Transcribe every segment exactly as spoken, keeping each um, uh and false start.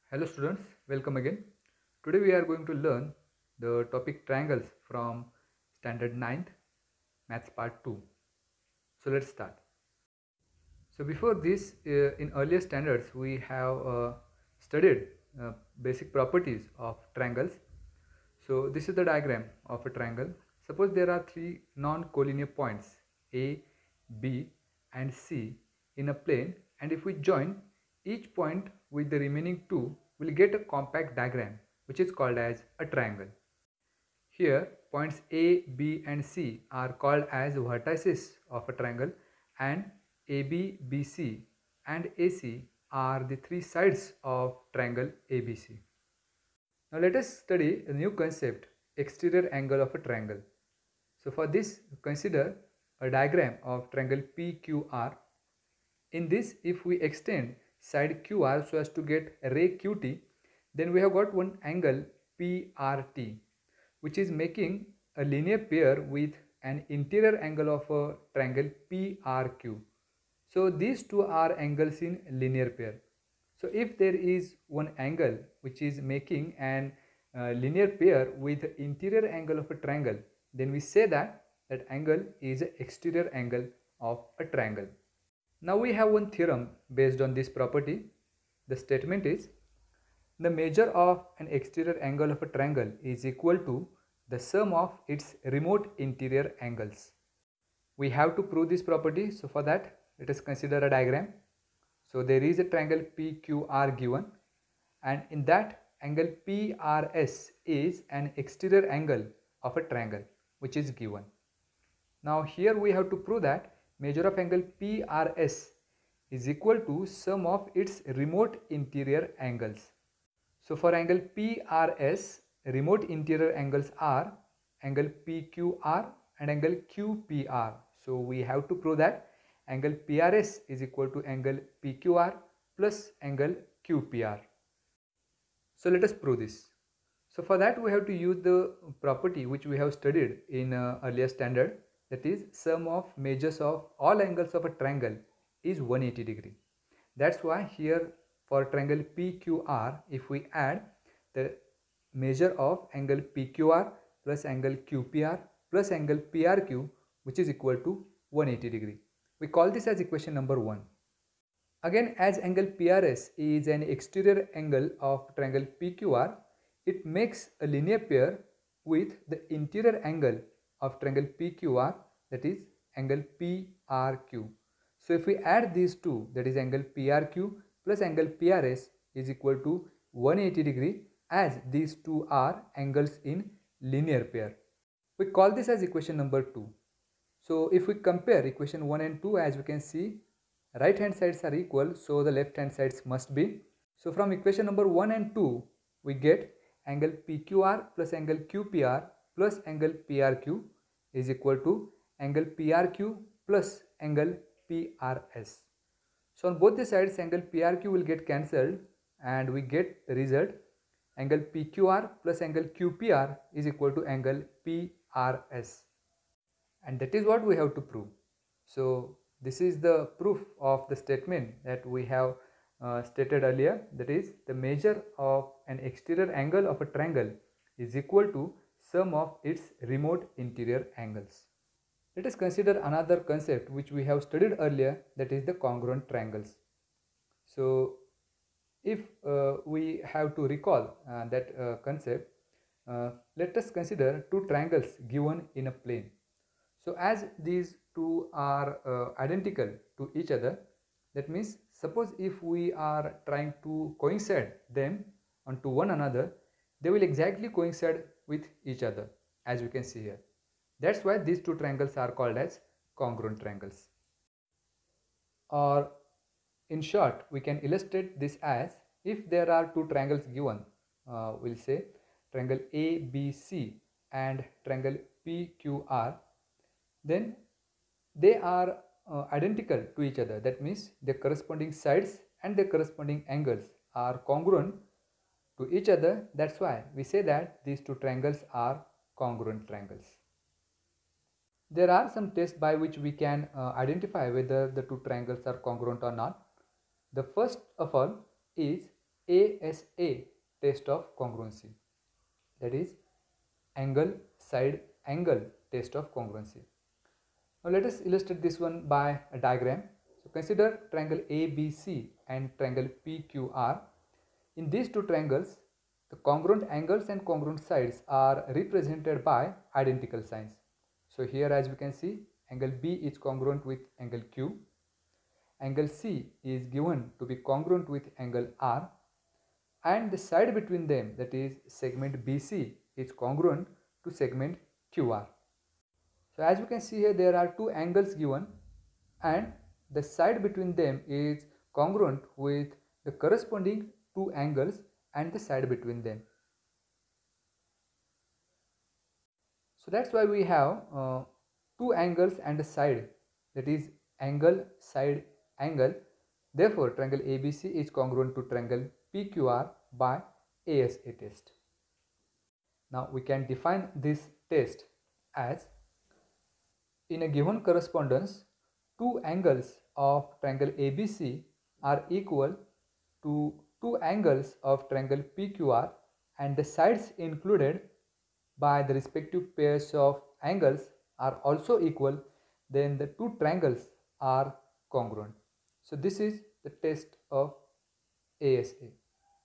Hello students, welcome again. Today we are going to learn the topic triangles from standard ninth maths part two. So let's start. So before this, uh, in earlier standards we have uh, studied uh, basic properties of triangles. So this is the diagram of a triangle. Suppose there are three non-collinear points A, B and C in a plane, and if we join each point with the remaining two, we'll get a compact diagram which is called as a triangle. Here points A, B and C are called as vertices of a triangle, and A B, B C and A C are the three sides of triangle A B C. Now let us study a new concept, exterior angle of a triangle. So for this, consider a diagram of triangle P Q R. In this, if we extend side Q R so as to get ray Q T, then we have got one angle P R T, which is making a linear pair with an interior angle of a triangle P R Q. So these two are angles in linear pair. So if there is one angle which is making an uh, linear pair with the interior angle of a triangle, then we say that that angle is an exterior angle of a triangle. Now we have one theorem based on this property. The statement is the measure of an exterior angle of a triangle is equal to the sum of its remote interior angles. We have to prove this property, so for that let us consider a diagram. So there is a triangle P Q R given, and in that angle P R S is an exterior angle of a triangle which is given. Now here we have to prove that measure of angle P R S is equal to sum of its remote interior angles. So for angle P R S, remote interior angles are angle P Q R and angle Q P R. So we have to prove that angle P R S is equal to angle P Q R plus angle Q P R. So let us prove this. So for that we have to use the property which we have studied in uh, earlier standard, that is sum of measures of all angles of a triangle is one hundred eighty degree. That's why here for triangle P Q R, if we add the measure of angle P Q R plus angle Q P R plus angle P R Q, which is equal to one hundred eighty degree. We call this as equation number one. Again, as angle P R S is an exterior angle of triangle P Q R, it makes a linear pair with the interior angle of triangle P Q R, that is angle P R Q. So if we add these two, that is angle P R Q plus angle P R S is equal to one hundred eighty degree, as these two are angles in linear pair. We call this as equation number two. So if we compare equation one and two, as we can see, right hand sides are equal, so the left hand sides must be. So from equation number one and two, we get angle P Q R plus angle Q P R plus angle P R Q is equal to angle P R Q plus angle P R S. So on both the sides, angle P R Q will get cancelled, and we get the result angle P Q R plus angle Q P R is equal to angle P R S, and that is what we have to prove. So this is the proof of the statement that we have uh, stated earlier, that is the measure of an exterior angle of a triangle is equal to sum of its remote interior angles. Let us consider another concept which we have studied earlier, that is the congruent triangles. So if uh, we have to recall uh, that uh, concept, uh, let us consider two triangles given in a plane. So as these two are uh, identical to each other, that means suppose if we are trying to coincide them onto one another, they will exactly coincide with each other, as we can see here. That's why these two triangles are called as congruent triangles. Or in short, we can illustrate this as, if there are two triangles given, uh, we'll say triangle A B C and triangle P Q R, then they are uh, identical to each other. That means their corresponding sides and their corresponding angles are congruent to each other. That's why we say that these two triangles are congruent triangles. There are some tests by which we can uh, identify whether the two triangles are congruent or not. The first of all is A S A test of congruency, that is angle side angle test of congruency. Now let us illustrate this one by a diagram. So consider triangle A B C and triangle P Q R. In these two triangles, the congruent angles and congruent sides are represented by identical signs. So here, as we can see, angle B is congruent with angle Q. Angle C is given to be congruent with angle R, and the side between them, that is segment B C, is congruent to segment Q R. So as you can see here, there are two angles given and the side between them is congruent with the corresponding two angles and the side between them. So that's why we have uh, two angles and a side, that is angle side angle. Therefore triangle A B C is congruent to triangle P Q R by A S A test. Now we can define this test as, in a given correspondence, two angles of triangle A B C are equal to two angles of triangle P Q R and the sides included by the respective pairs of angles are also equal, then the two triangles are congruent. So this is the test of A S A.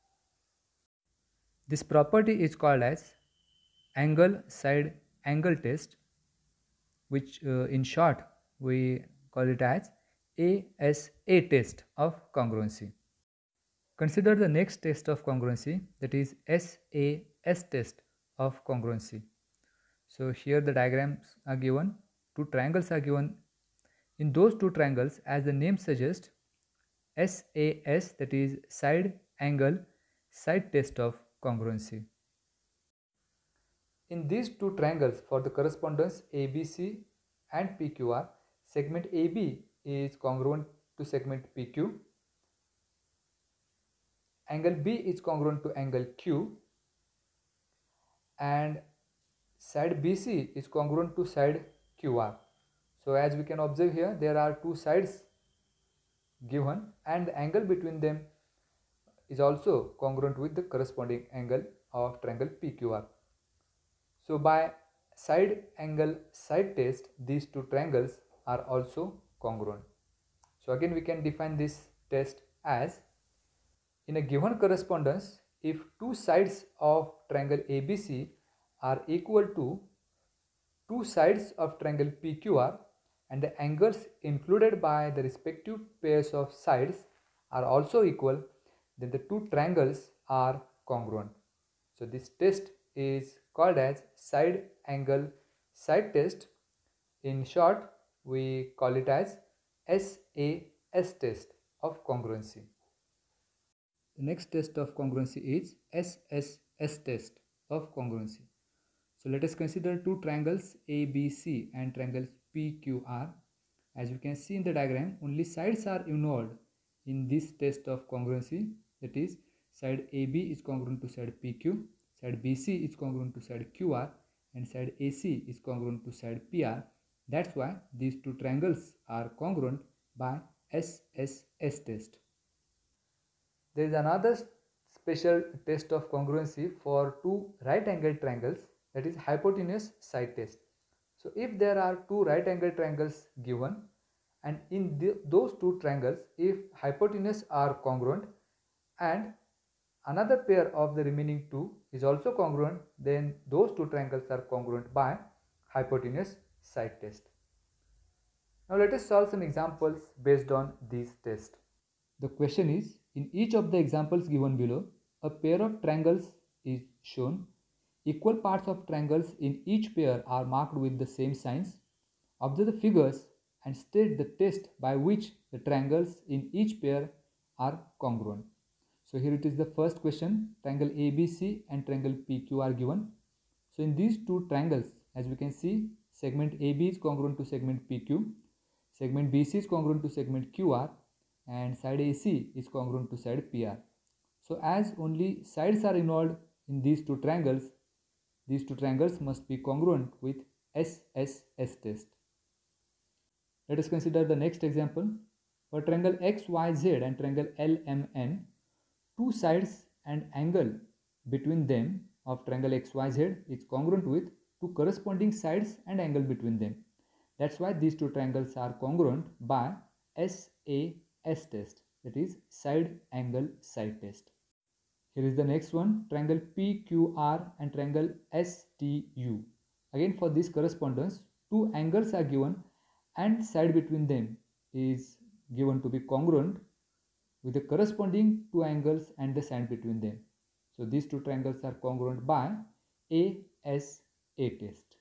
This property is called as angle side angle test, which uh, in short we call it as A S A test of congruency. Consider the next test of congruency, that is S A S test of congruency. So here the diagrams are given, two triangles are given. In those two triangles, as the name suggests, S A S, that is side angle side test of congruency. In these two triangles, for the correspondence A B C and P Q R, segment A B is congruent to segment P Q, angle B is congruent to angle Q, and side B C is congruent to side Q R. So as we can observe here, there are two sides given and the angle between them is also congruent with the corresponding angle of triangle P Q R. So by side angle side test, these two triangles are also congruent. So again we can define this test as, in a given correspondence, if two sides of triangle A B C are equal to two sides of triangle P Q R and the angles included by the respective pairs of sides are also equal, then the two triangles are congruent. So this test is called as side angle side test. In short, we call it as S A S test of congruency. The next test of congruency is S S S test of congruency. So let us consider two triangles A B C and triangles P Q R. As you can see in the diagram, only sides are involved in this test of congruency, that is side A B is congruent to side P Q, side B C is congruent to side Q R, and side A C is congruent to side P R. That's why these two triangles are congruent by S S S test. There is another special test of congruency for two right angled triangles, that is hypotenuse side test. So if there are two right angled triangles given, and in the, those two triangles, if hypotenuse are congruent and another pair of the remaining two is also congruent, then those two triangles are congruent by hypotenuse side test. Now let us solve some examples based on these tests. The question is, in each of the examples given below, a pair of triangles is shown. Equal parts of triangles in each pair are marked with the same signs. Observe the figures and state the test by which the triangles in each pair are congruent. So here it is the first question. Triangle A B C and triangle P Q are given. So in these two triangles, as we can see, segment A B is congruent to segment P Q, segment B C is congruent to segment Q R, and side A C is congruent to side P R. So as only sides are involved in these two triangles, these two triangles must be congruent with S S S test. Let us consider the next example. For triangle X Y Z and triangle L M N, two sides and angle between them of triangle X Y Z is congruent with two corresponding sides and angle between them. That's why these two triangles are congruent by S A S test, that is side angle side test. Here is the next one, triangle P Q R and triangle S T U. Again, for this correspondence, two angles are given and side between them is given to be congruent with the corresponding two angles and the side between them. So these two triangles are congruent by A S A test.